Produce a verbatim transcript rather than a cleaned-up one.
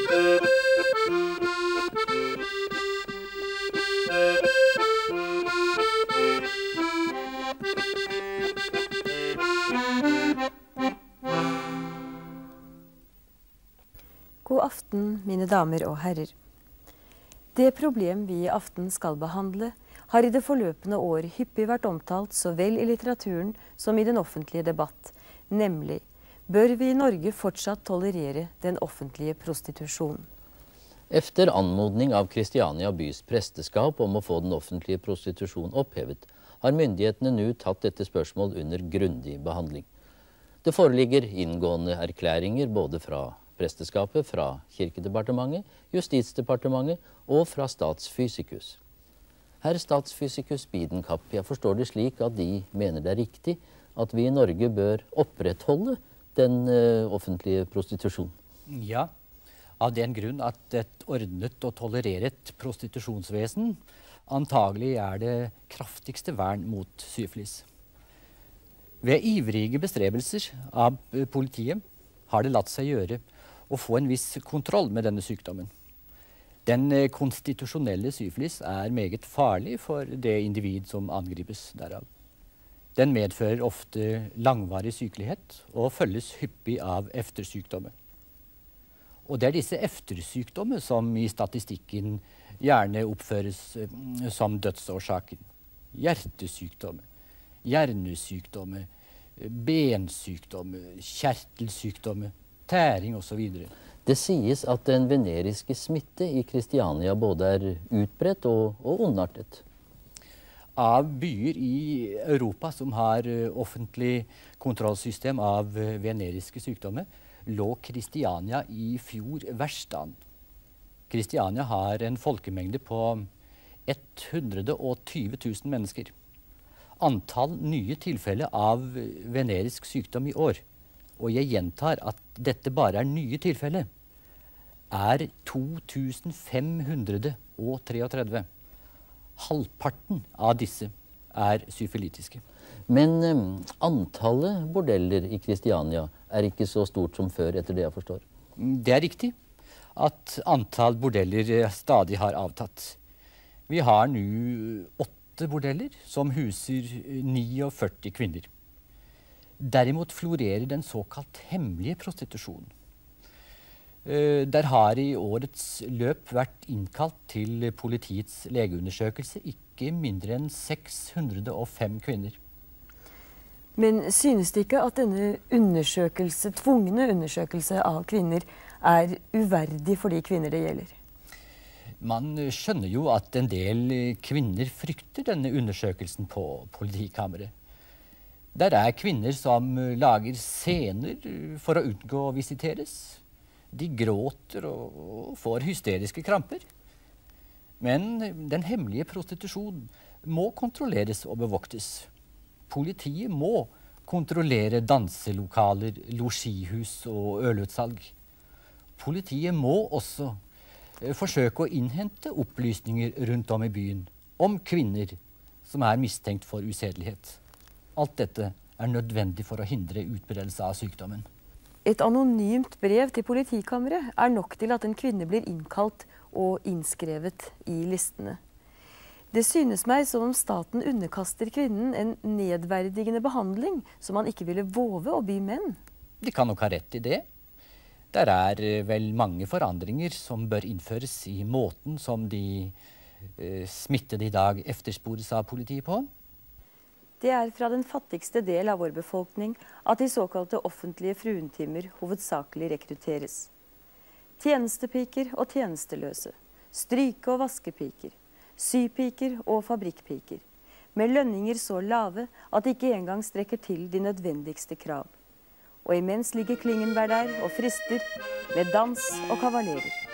God aften, mine damer og herrer. Det problem vi i aften skal behandle, har i det forløpende år hyppig vært omtalt så vel i litteraturen som i den offentlige debatt, nemlig bør vi i Norge fortsatt tolerere den offentlige prostitusjonen? Efter anmodning av Kristiania bys presteskap om å få den offentlige prostitusjon opphevet, har myndighetene nå tatt dette spørsmål under grundig behandling. Det foreligger inngående erklæringer både fra presteskapet, fra Kirkedepartementet, Justisdepartementet og fra Statsfysikus. Herr Statsfysikus Bidenkapp, jeg forstår det slik at de mener det er riktig at vi i Norge bør opprettholde den uh, offentlige prostitusjon. Ja, av den grunn at et ordnet og tolereret prostitusjonsvesen antagelig er det kraftigste vern mot syfilis. Ved ivrige bestrebelser av politiet har det latt seg gjøre å få en viss kontroll med denne sykdommen. Den konstitusjonelle syfilis er meget farlig for det individ som angripes derav. Den medfører ofte langvarig sykelighet og følges hyppig av eftersykdommer. Og det er disse eftersykdommer som i statistikken gjerne oppføres som dødsårsaken. Hjertesykdommer, hjernesykdommer, bensykdommer, kjertelsykdommer, tæring og så videre. Det sies at den veneriske smitte i Kristiania både er utbredt og, og ondartet. Av byer i Europa som har offentlig kontrollsystem av veneriske sykdommer, lå Kristiania i fjor verst an. Kristiania har en folkemengde på hundre og tjue tusen mennesker. Antall nye tilfeller av venerisk sykdom i år, og jeg gjentar at dette bare er nye tilfeller, er to tusen fem hundre og treogtredve. Halvparten av disse er syfilitiske. Men um, antallet bordeller i Kristiania er ikke så stort som før, etter det jeg forstår. Det er riktig at antall bordeller stadig har avtatt. Vi har nå åtte bordeller som huser førti kvinner. Derimot florerer den såkalt hemmelige prostitusjonen. Der har i årets løp vært innkalt til politiets legeundersøkelse ikke mindre enn seks hundre og fem kvinner. Men synes det ikke at denne undersøkelse, tvungne undersøkelse av kvinner er uverdig for de kvinner det gjelder? Man skjønner jo at en del kvinner frykter denne undersøkelsen på politikammeret. Der er kvinner som lager scener for å unngå å visiteres. De gråter og får hysteriske kramper. Men den hemmelige prostitusjonen må kontrolleres og bevoktes. Politiet må kontrollere danselokaler, losjihus og ølutsalg. Politiet må også forsøke å innhente opplysninger rundt om i byen om kvinner som er mistenkt for usedelighet. Alt dette er nødvendig for å hindre utbredelse av sykdommen. Et anonymt brev til politikammeret er nok til at en kvinne blir innkalt og innskrevet i listene. Det synes meg som om staten underkaster kvinnen en nedverdigende behandling som man ikke ville våge å by menn. De kan nok ha rett i det. Der er vel mange forandringer som bør innføres i måten som de eh, smittede i dag efterspores av politiet på. Det er fra den fattigste del av vår befolkning at de såkalte offentlige fruentimer hovedsakelig rekrutteres. Tjenestepiker og tjenesteløse, stryke- og vaskepiker, sypiker og fabrikkpiker, med lønninger så lave at de ikke engang strekker til de nødvendigste krav. Og imens ligger Klingenberg der og frister med dans og kavalerer.